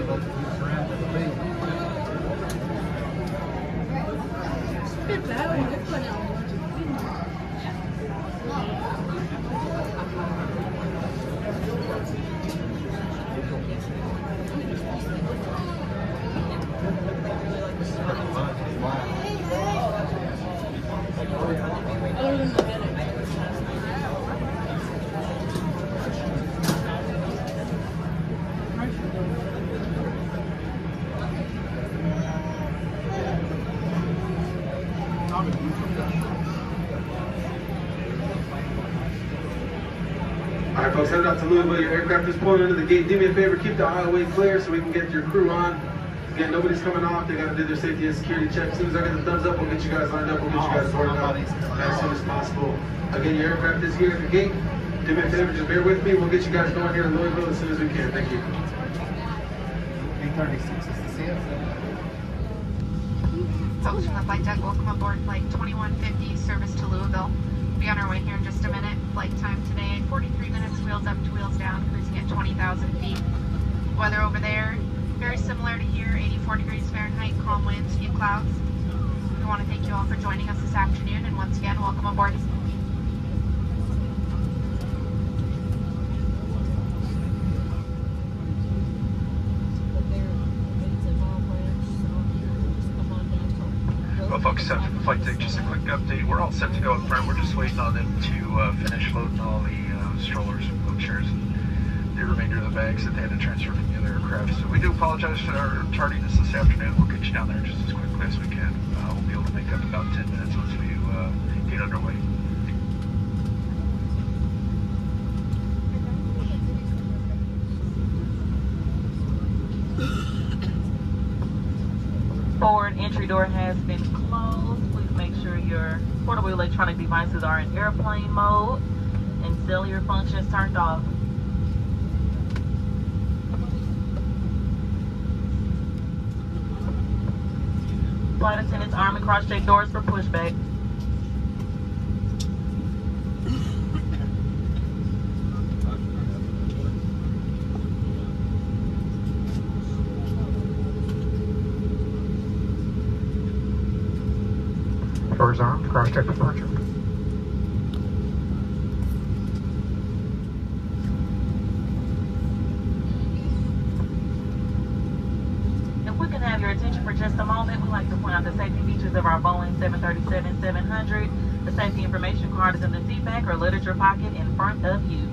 Alright folks, heading out to Louisville. Your aircraft is pulling into the gate. Do me a favor, keep the aisleway clear so we can get your crew on. Again, nobody's coming off. They got to do their safety and security check. As soon as I get the thumbs up, we'll get you guys lined up. We'll get you guys boarded up as soon as possible. Again, your aircraft is here at the gate. Do me a favor, just bear with me. We'll get you guys going here in Louisville as soon as we can. Thank you. 836 is the seal. Folks from the flight deck, welcome aboard flight 2150, service to Louisville. We'll be on our way here in just a minute. Flight time today, 43 minutes, wheels up to wheels down, cruising at 20,000 feet. Weather over there, very similar to here, 84 degrees Fahrenheit, calm winds, few clouds. We want to thank you all for joining us this afternoon, and once again, welcome aboard. Well, folks, set for the flight deck, just a quick update. We're all set to go up front. We're just waiting on them to finish loading all the strollers and wheelchairs and the remainder of the bags that they had to transfer from the other aircraft. So we do apologize for our tardiness this afternoon. We'll get you down there just as quickly as we can. We'll be able to make up about 10 minutes once we get underway. Forward entry door has been closed. Please make sure your portable electronic devices are in airplane mode and cellular functions turned off. Flight attendants arm and cross-check doors for pushback. Doors armed, cross-check departure. If we can have your attention for just a moment, we'd like to point out the safety features of our Boeing 737-700. The safety information card is in the seat back or literature pocket in front of you.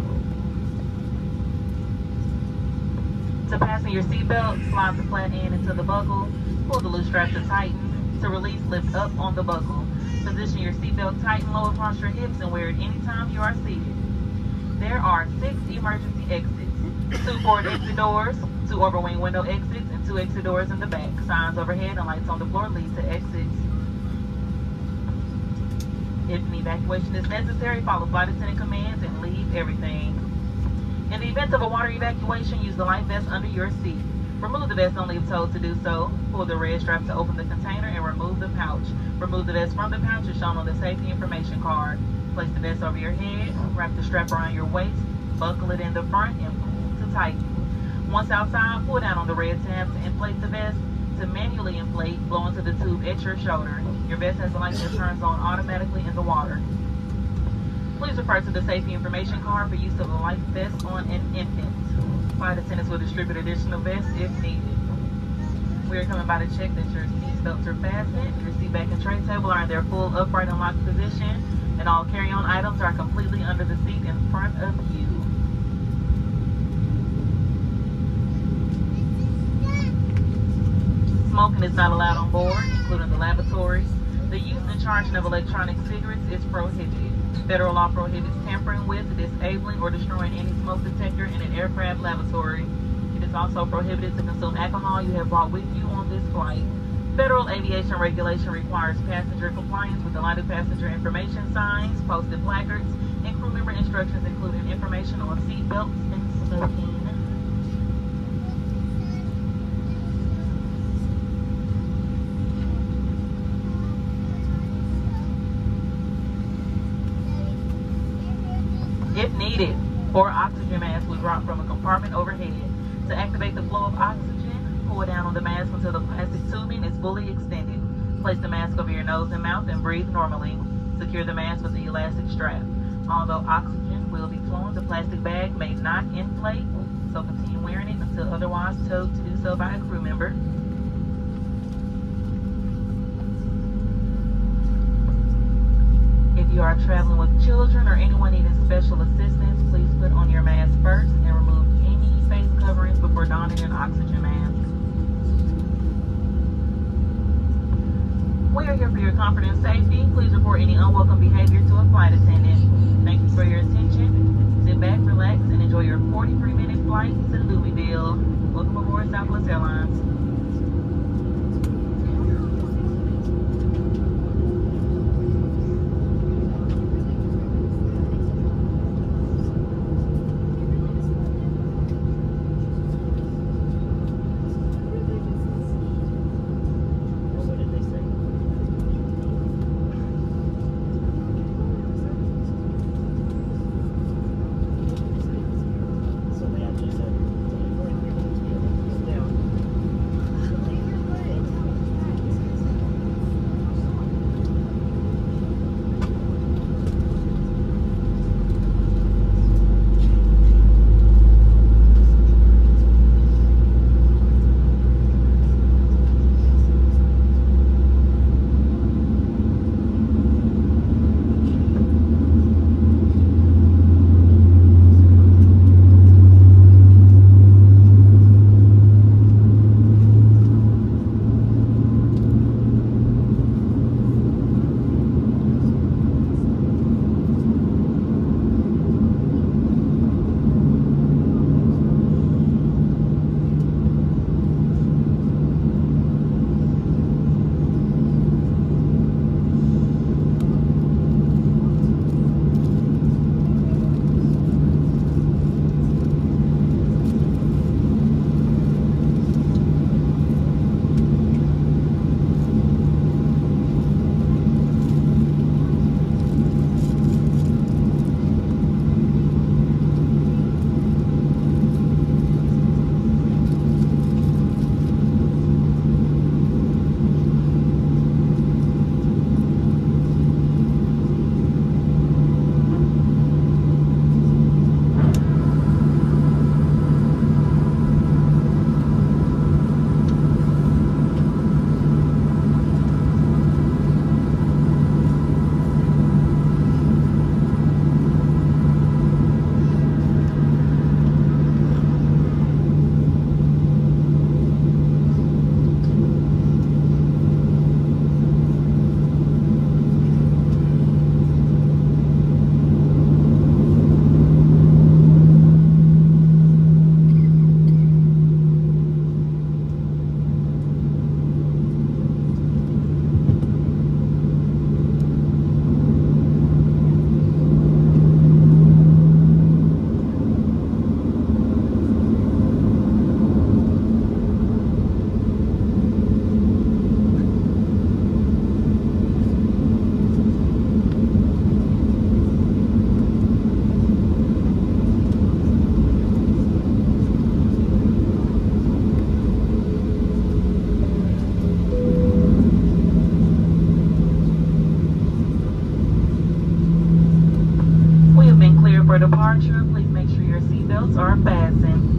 To fasten your seatbelt, slide the flat end into the buckle, pull the loose strap to tighten. To release, lift up on the buckle. Position your seatbelt tight and low across your hips and wear it anytime you are seated. There are 6 emergency exits, 2 forward exit doors, 2 overwing window exits, and 2 exit doors in the back. Signs overhead and lights on the floor lead to exits. If an evacuation is necessary, follow flight attendant commands and leave everything. In the event of a water evacuation, use the life vest under your seat. Remove the vest only if told to do so. Pull the red strap to open the container and remove the pouch. Remove the vest from the pouch as shown on the safety information card. Place the vest over your head, wrap the strap around your waist, buckle it in the front, and pull to tighten. Once outside, pull down on the red tab to inflate the vest. To manually inflate, blow into the tube at your shoulder. Your vest has a light that turns on automatically in the water. Please refer to the safety information card for use of a life vest on an infant. Flight attendants will distribute additional vests if needed. We are coming by to check that your seat belts are fastened, your seat back and tray table are in their full upright and locked position, and all carry-on items are completely under the seat in front of you. Smoking is not allowed on board, including the lavatory. The use and charging of electronic cigarettes is prohibited. Federal law prohibits tampering with, disabling, or destroying any smoke detector in an aircraft lavatory. It is also prohibited to consume alcohol you have brought with you on this flight. Federal aviation regulation requires passenger compliance with the lighted passenger information signs, posted placards, and crew member instructions including information on seat belts and smoking. If needed, 4 oxygen masks will drop from a compartment overhead. To activate the flow of oxygen, pull down on the mask until the plastic tubing is fully extended. Place the mask over your nose and mouth and breathe normally. Secure the mask with the elastic strap. Although oxygen will be flowing, the plastic bag may not inflate, so continue wearing it until otherwise told to do so by a crew member. If you are traveling with children or anyone needing special assistance, please put on your mask first and remove any face coverings before donning an oxygen mask. We are here for your comfort and safety. Please report any unwelcome behavior to a flight attendant. Thank you for your attention. Sit back, relax, and enjoy your 43-minute flight to Louisville. Welcome aboard Southwest Airlines. For departure, please make sure your seatbelts are fastened.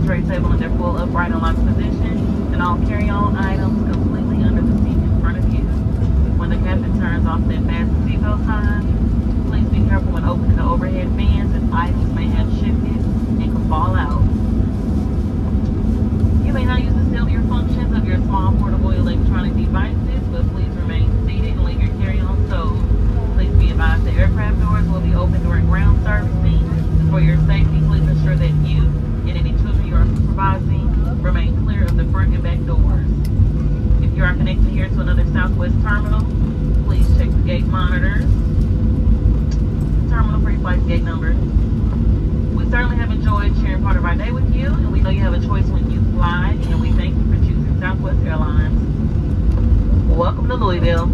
tray table in their full upright and locked position, and all carry-on items completely under the seat in front of you. When the captain turns off that fast seatbelt sign, please be careful when opening the overhead bins, as items may have shifted and can fall out. You may not use the cellular functions of your small portable electronic devices, but please remain seated and leave your carry-on stowed. Please be advised the aircraft doors will be open during ground servicing. For your safety, please ensure that you and any children you are supervising remain clear of the front and back doors. If you are connected here to another Southwest terminal, please check the gate monitors. Terminal pre-flight gate number. We certainly have enjoyed sharing part of our day with you, and we know you have a choice when you fly, and we thank you for choosing Southwest Airlines. Welcome to Louisville.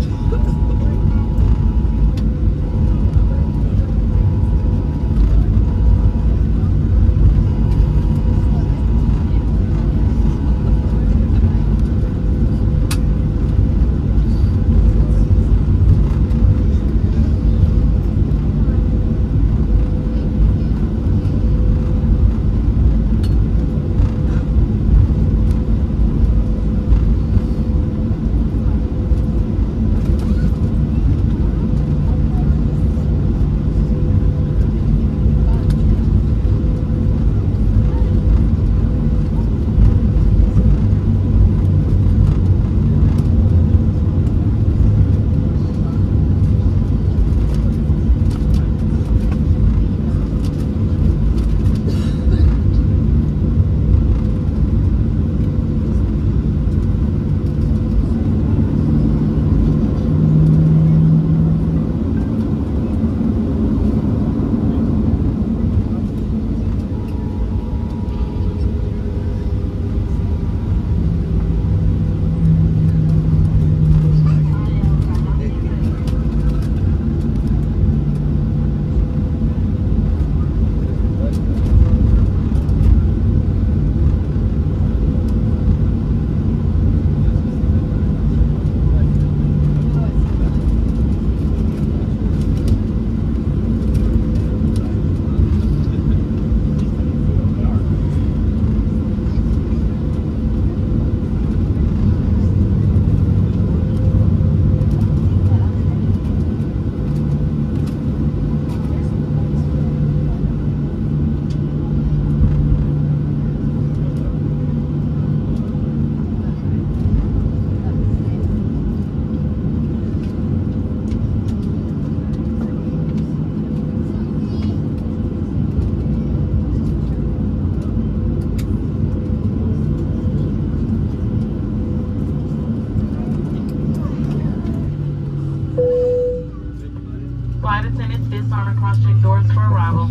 Flight attendants, disarm and cross-check doors for arrival.